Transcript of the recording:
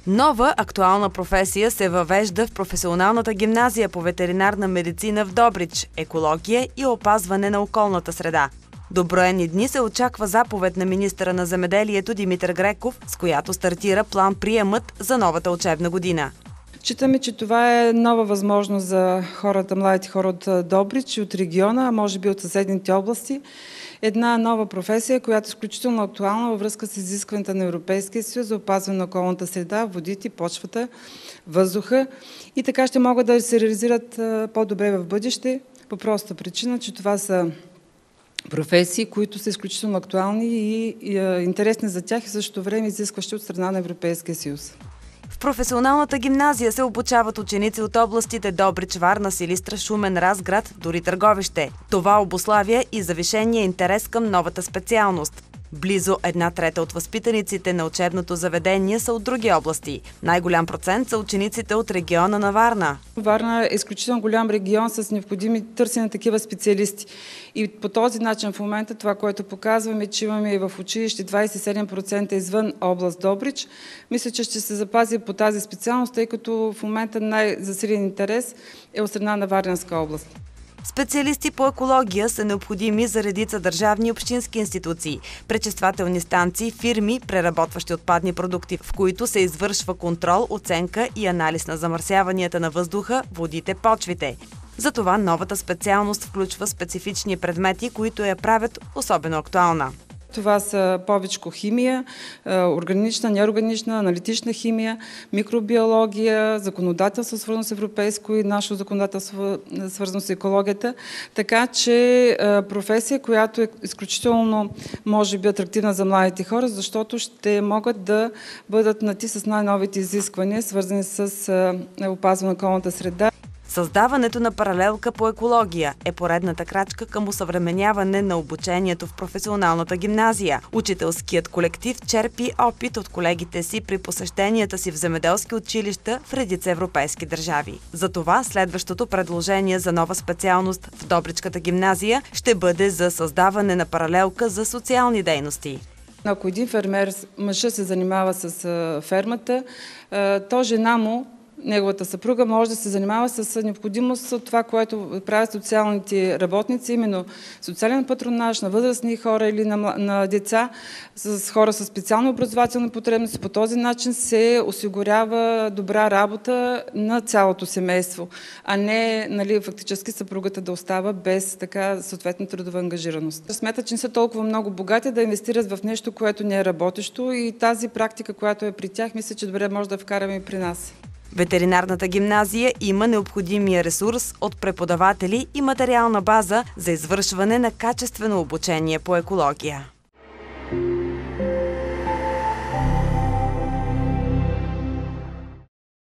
Нова актуална професия се въвежда в професионалната гимназия по ветеринарна медицина в Добрич – екология и опазване на околната среда. До броени дни се очаква заповед на министъра на земеделието Димитър Греков, с която стартира план-приемът за новата учебна година. Считаме, че това е нова възможност за хората, младите хора от Добрич и от региона, а може би от съседните области. Една нова професия, която е изключително актуална във връзка с изискването на Европейския съюз за опазване на околната среда, водите, почвата, въздуха и така ще могат да се реализират по-добре в бъдеще, по проста причина, че това са професии, които са изключително актуални и интересни за тях и в същото време изискващи от страна на Европейския съюз. В професионалната гимназия се обучават ученици от областите Добрич, Варна, Силистра, Шумен, Разград, дори Търговище. Това обуславя и завишения интерес към новата специалност. Близо 1/3 от възпитаниците на учебното заведение са от други области. Най-голям процент са учениците от региона на Варна. Варна е изключително голям регион с необходими търсене на такива специалисти. И по този начин в момента това, което показваме, че имаме и в училище 27% извън област Добрич. Мисля, че ще се запази по тази специалност, тъй като в момента най-засилен интерес е от страна на Варненска област. Специалисти по екология са необходими за редица държавни и общински институции, пречиствателни станции, фирми, преработващи отпадни продукти, в които се извършва контрол, оценка и анализ на замърсяванията на въздуха, водите, почвите. Затова новата специалност включва специфични предмети, които я правят особено актуална. Това са повечко химия, органична, неорганична, аналитична химия, микробиология, законодателство свързано с европейско и наше законодателство свързано с екологията. Така че професия, която е изключително, може би, атрактивна за младите хора, защото ще могат да бъдат нати с най-новите изисквания, свързани с опазване на околната среда. Създаването на паралелка по екология е поредната крачка към осъвременяване на обучението в професионалната гимназия. Учителският колектив черпи опит от колегите си при посещенията си в земеделски училища в редица европейски държави. Затова следващото предложение за нова специалност в Добричката гимназия ще бъде за създаване на паралелка за социални дейности. Ако един фермер, мъжът се занимава с фермата, то жена му, неговата съпруга, може да се занимава с необходимост от това, което правят социалните работници, именно социален патронаж на възрастни хора или на деца, с хора с специални образователни потребности. По този начин се осигурява добра работа на цялото семейство, а не фактически съпругата да остава без така съответна трудова ангажираност. Смятат, че не са толкова много богати да инвестират в нещо, което не е работещо и тази практика, която е при тях, мисля, че добре може да вкараме и при нас. Ветеринарната гимназия има необходимия ресурс от преподаватели и материална база за извършване на качествено обучение по екология.